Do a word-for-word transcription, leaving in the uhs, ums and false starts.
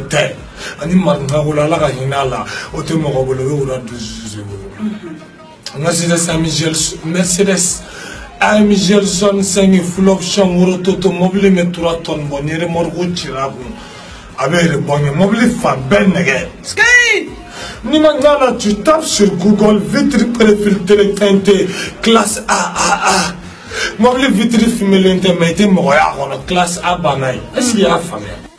tɛ ani marina wala la ka hinɛ la o tɛ mɔgɔ bolo o bɛ wula dusu bolo Mercedes A M G Mercedes A M G zone cinq full option woro toto mobile me trois tonnes bon ni remorque tira kun a bɛ rebonner mobile fan bɛɛ nɛgɛ ski ni ma ngala tu tapes sur Google vitre préfiltrée teintée classe A A A mobile vitre fumée lente mais te mɔgɔya kɔnɔ classe A banai est-ce qu'il y a famille